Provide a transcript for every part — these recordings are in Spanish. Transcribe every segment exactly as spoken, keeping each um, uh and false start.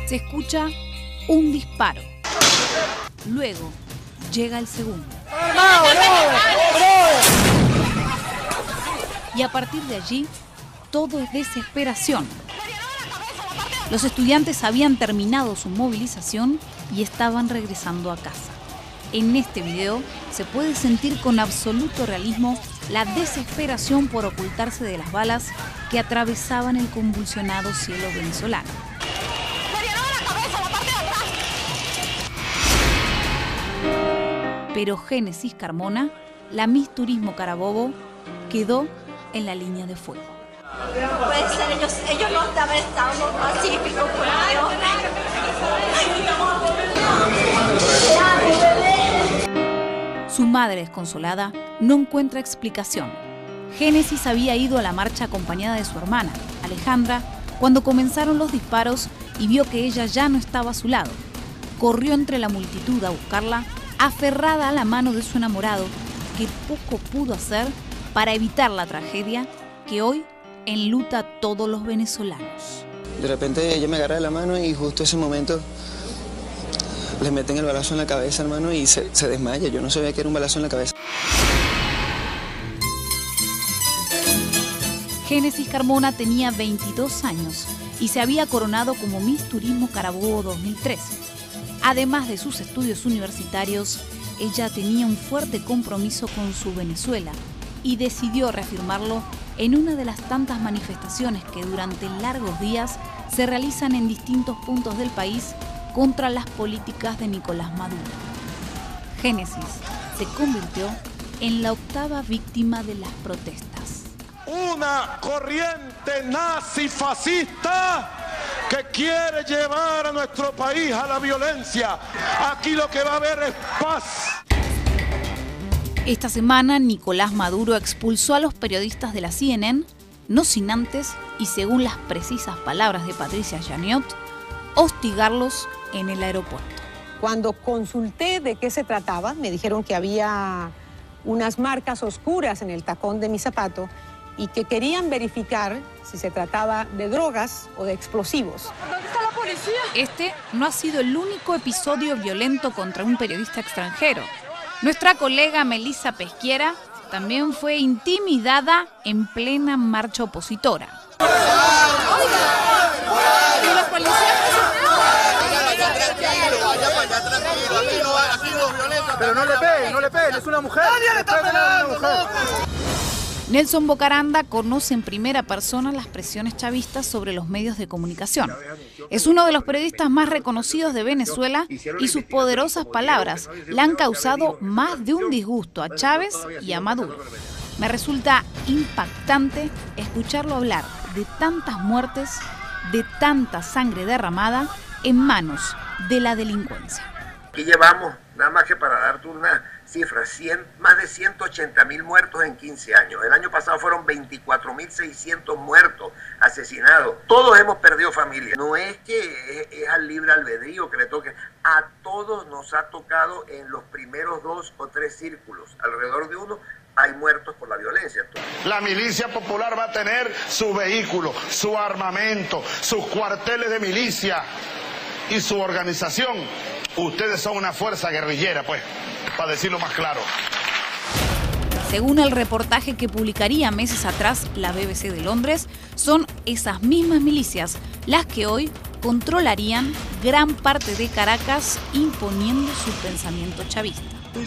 Se escucha un disparo. Luego llega el segundo. Y a partir de allí, todo es desesperación. Los estudiantes habían terminado su movilización y estaban regresando a casa. En este video se puede sentir con absoluto realismo la desesperación por ocultarse de las balas que atravesaban el convulsionado cielo venezolano. Pero Génesis Carmona, la Miss Turismo Carabobo, quedó en la línea de fuego. No puede ser, ellos, ellos no estaban estando pacíficos, por Dios. Su madre, desconsolada, no encuentra explicación. Génesis había ido a la marcha acompañada de su hermana, Alejandra, cuando comenzaron los disparos y vio que ella ya no estaba a su lado. Corrió entre la multitud a buscarla, aferrada a la mano de su enamorado, que poco pudo hacer para evitar la tragedia que hoy enluta a todos los venezolanos. De repente ella me agarra de la mano y justo ese momento le meten el balazo en la cabeza, hermano, y se, se desmaya. Yo no sabía que era un balazo en la cabeza. Génesis Carmona tenía veintidós años y se había coronado como Miss Turismo Carabobo dos mil trece. Además de sus estudios universitarios, ella tenía un fuerte compromiso con su Venezuela y decidió reafirmarlo en una de las tantas manifestaciones que durante largos días se realizan en distintos puntos del país contra las políticas de Nicolás Maduro. Génesis se convirtió en la octava víctima de las protestas. Una corriente nazi-fascista que quiere llevar a nuestro país a la violencia. Aquí lo que va a haber es paz. Esta semana, Nicolás Maduro expulsó a los periodistas de la C N N, no sin antes, y según las precisas palabras de Patricia Yaniot, hostigarlos en el aeropuerto. Cuando consulté de qué se trataba, me dijeron que había unas marcas oscuras en el tacón de mi zapato y que querían verificar si se trataba de drogas o de explosivos. ¿Dónde está la policía? Este no ha sido el único episodio violento contra un periodista extranjero. Nuestra colega Melissa Pesquiera también fue intimidada en plena marcha opositora. Pero no le peguen, no le peguen, es una mujer. ¡Nadie le está pegando! Nelson Bocaranda conoce en primera persona las presiones chavistas sobre los medios de comunicación. Es uno de los periodistas más reconocidos de Venezuela y sus poderosas palabras le han causado más de un disgusto a Chávez y a Maduro. Me resulta impactante escucharlo hablar de tantas muertes, de tanta sangre derramada en manos de la delincuencia. Aquí llevamos, nada más que para darte una cifra, cien, más de ciento ochenta mil muertos en quince años. El año pasado fueron veinticuatro mil seiscientos muertos, asesinados. Todos hemos perdido familia. No es que es, es al libre albedrío que le toque. A todos nos ha tocado en los primeros dos o tres círculos. Alrededor de uno hay muertos por la violencia. La milicia popular va a tener su vehículo, su armamento, sus cuarteles de milicia y su organización. Ustedes son una fuerza guerrillera, pues, para decirlo más claro. Según el reportaje que publicaría meses atrás la B B C de Londres, son esas mismas milicias las que hoy controlarían gran parte de Caracas, imponiendo su pensamiento chavista.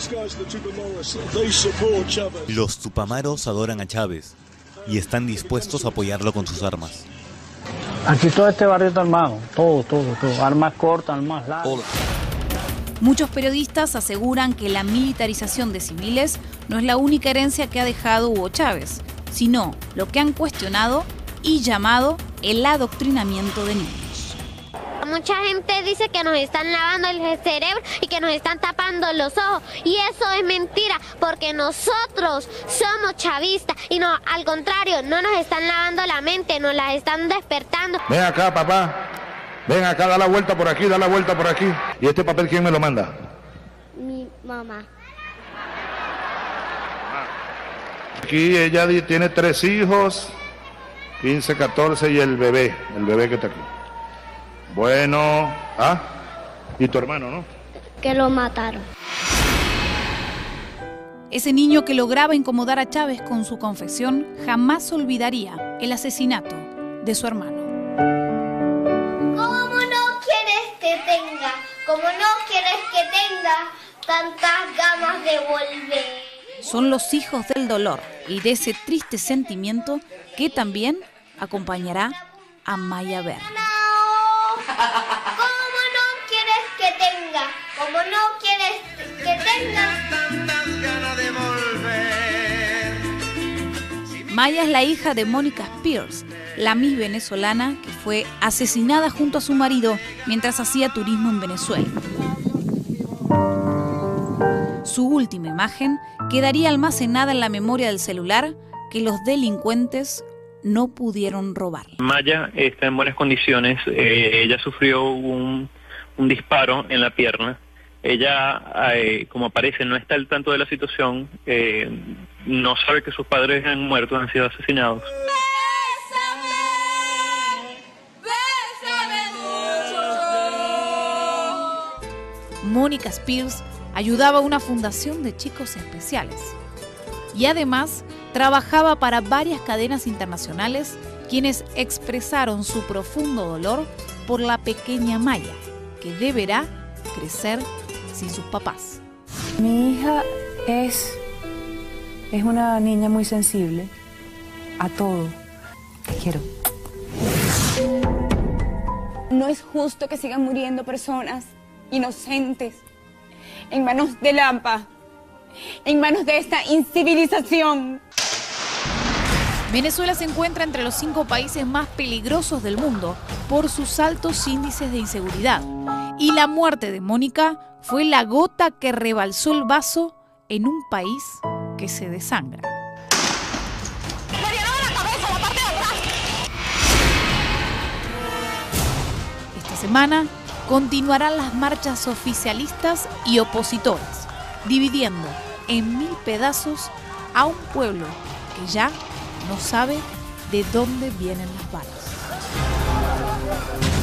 Los tupamaros adoran a Chávez y están dispuestos a apoyarlo con sus armas. Aquí todo este barrio está armado, todo, todo, todo, armas cortas, armas largas. Muchos periodistas aseguran que la militarización de civiles no es la única herencia que ha dejado Hugo Chávez, sino lo que han cuestionado y llamado el adoctrinamiento de niños. Mucha gente dice que nos están lavando el cerebro y que nos están tapando los ojos, y eso es mentira, porque nosotros somos chavistas y no, al contrario, no nos están lavando la mente, nos la están despertando. Ven acá, papá. Ven acá, da la vuelta por aquí, da la vuelta por aquí. ¿Y este papel quién me lo manda? Mi mamá. Aquí ella tiene tres hijos, quince, catorce y el bebé, el bebé que está aquí. Bueno, ¿ah? ¿Y tu hermano, no? Que lo mataron. Ese niño que lograba incomodar a Chávez con su confesión jamás olvidaría el asesinato de su hermano. ¿Cómo no quieres que tenga? ¿Cómo no quieres que tenga tantas ganas de volver? Son los hijos del dolor y de ese triste sentimiento que también acompañará a Maya Verde. ¿Cómo no quieres que tenga? ¿Cómo no quieres que tenga? Maya es la hija de Mónica Spears, la Miss venezolana que fue asesinada junto a su marido mientras hacía turismo en Venezuela. Su última imagen quedaría almacenada en la memoria del celular que los delincuentes no pudieron robar. Maya está en buenas condiciones. Eh, ella sufrió un, un disparo en la pierna. Ella, eh, como parece, no está al tanto de la situación. Eh, no sabe que sus padres han muerto, han sido asesinados. Mónica Spears ayudaba a una fundación de chicos especiales y además trabajaba para varias cadenas internacionales quienes expresaron su profundo dolor por la pequeña Maya, que deberá crecer sin sus papás. Mi hija es, es una niña muy sensible a todo. Te quiero. No es justo que sigan muriendo personas inocentes en manos de Lampa, en manos de esta incivilización. Venezuela se encuentra entre los cinco países más peligrosos del mundo por sus altos índices de inseguridad. Y la muerte de Mónica fue la gota que rebalsó el vaso en un país que se desangra. Esta semana continuarán las marchas oficialistas y opositores, dividiendo en mil pedazos a un pueblo que ya no sabe de dónde vienen las balas.